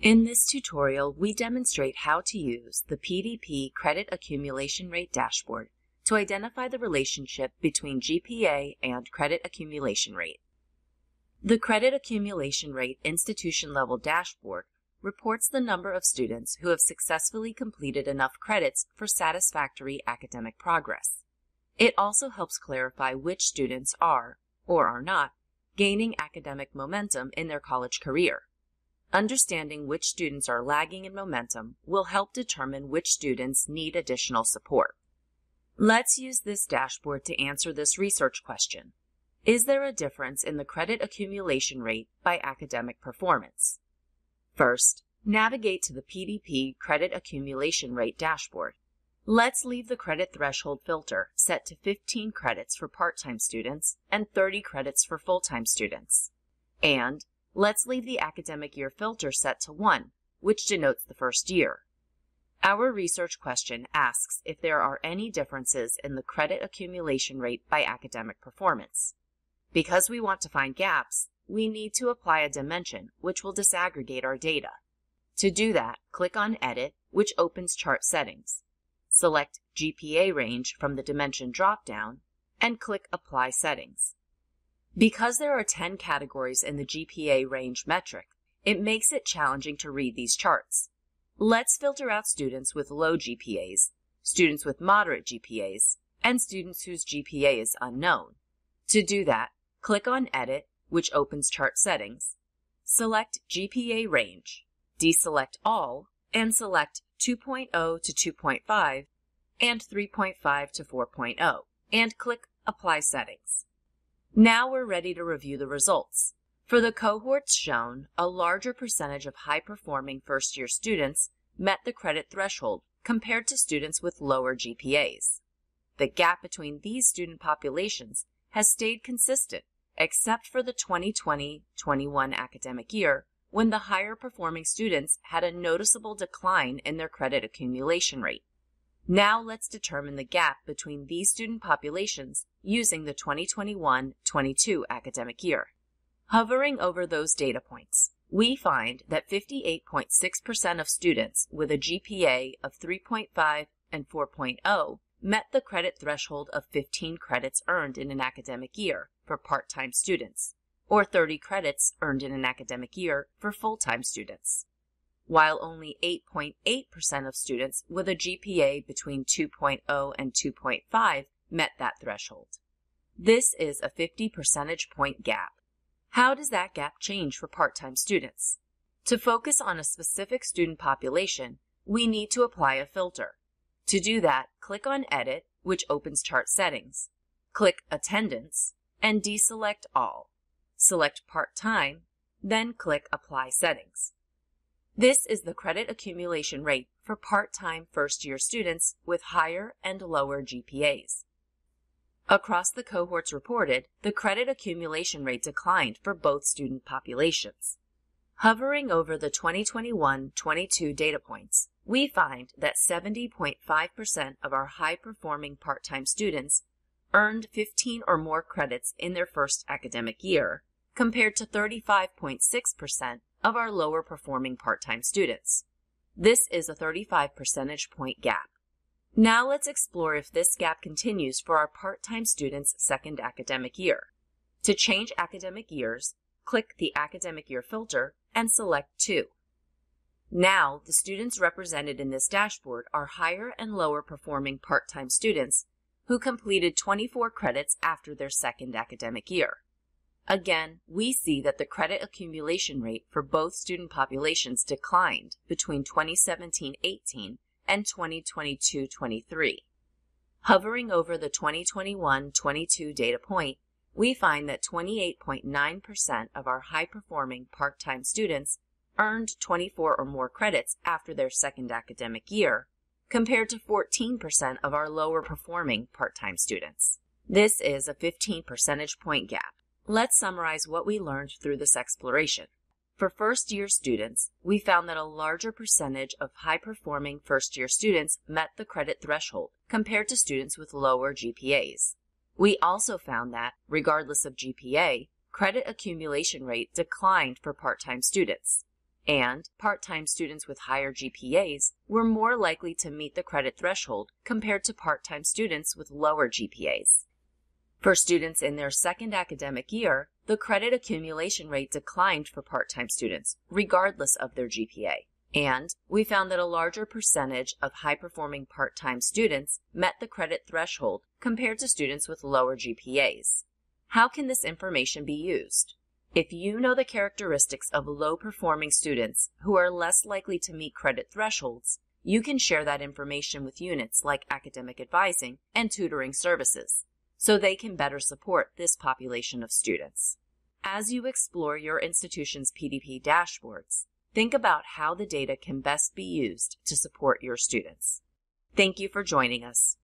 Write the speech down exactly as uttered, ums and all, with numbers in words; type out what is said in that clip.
In this tutorial, we demonstrate how to use the P D P Credit Accumulation Rate Dashboard to identify the relationship between G P A and credit accumulation rate. The Credit Accumulation Rate Institution Level Dashboard reports the number of students who have successfully completed enough credits for satisfactory academic progress. It also helps clarify which students are, or are not, gaining academic momentum in their college career. Understanding which students are lagging in momentum will help determine which students need additional support. Let's use this dashboard to answer this research question. Is there a difference in the credit accumulation rate by academic performance? First, navigate to the P D P Credit Accumulation Rate Dashboard. Let's leave the credit threshold filter set to fifteen credits for part-time students and thirty credits for full-time students. And let's leave the academic year filter set to one, which denotes the first year. Our research question asks if there are any differences in the credit accumulation rate by academic performance. Because we want to find gaps, we need to apply a dimension which will disaggregate our data. To do that, click on Edit, which opens Chart Settings. Select G P A Range from the Dimension dropdown, and click Apply Settings. Because there are ten categories in the G P A range metric, it makes it challenging to read these charts. Let's filter out students with low G P As, students with moderate G P As, and students whose G P A is unknown. To do that, click on Edit, which opens Chart Settings. Select G P A Range, deselect All, and select two point oh to two point five and three point five to four point oh, and click Apply Settings. Now we're ready to review the results. For the cohorts shown, a larger percentage of high-performing first-year students met the credit threshold compared to students with lower G P As. The gap between these student populations has stayed consistent, except for the twenty twenty twenty-one academic year, when the higher-performing students had a noticeable decline in their credit accumulation rate. Now let's determine the gap between these student populations using the twenty twenty-one twenty-two academic year. Hovering over those data points, we find that fifty-eight point six percent of students with a G P A of three point five and four point oh met the credit threshold of fifteen credits earned in an academic year for part-time students, or thirty credits earned in an academic year for full-time students, while only eight point eight percent of students with a G P A between two point oh and two point five met that threshold. This is a fifty percentage point gap. How does that gap change for part-time students? To focus on a specific student population, we need to apply a filter. To do that, click on Edit, which opens Chart Settings. Click Attendance, and deselect All. Select Part-Time, then click Apply Settings. This is the credit accumulation rate for part-time first-year students with higher and lower G P As. Across the cohorts reported, the credit accumulation rate declined for both student populations. Hovering over the twenty twenty-one twenty-two data points, we find that seventy point five percent of our high-performing part-time students earned fifteen or more credits in their first academic year, compared to thirty-five point six percent of our lower-performing part-time students. This is a thirty-five percentage point gap. Now let's explore if this gap continues for our part-time students' second academic year. To change academic years, click the academic year filter and select two. Now, the students represented in this dashboard are higher and lower performing part-time students who completed twenty-four credits after their second academic year. Again, we see that the credit accumulation rate for both student populations declined between twenty seventeen eighteen and twenty twenty-two twenty-three. Hovering over the twenty twenty-one twenty-two data point, we find that twenty-eight point nine percent of our high-performing part-time students earned twenty-four or more credits after their second academic year, compared to fourteen percent of our lower-performing part-time students. This is a fifteen percentage point gap. Let's summarize what we learned through this exploration. For first-year students, we found that a larger percentage of high-performing first-year students met the credit threshold compared to students with lower G P As. We also found that, regardless of G P A, credit accumulation rate declined for part-time students. and part-time students with higher G P As were more likely to meet the credit threshold compared to part-time students with lower G P As. For students in their second academic year, the credit accumulation rate declined for part-time students, regardless of their G P A. And we found that a larger percentage of high-performing part-time students met the credit threshold compared to students with lower G P As. How can this information be used? If you know the characteristics of low-performing students who are less likely to meet credit thresholds, you can share that information with units like academic advising and tutoring services, so they can better support this population of students. As you explore your institution's P D P dashboards, think about how the data can best be used to support your students. Thank you for joining us.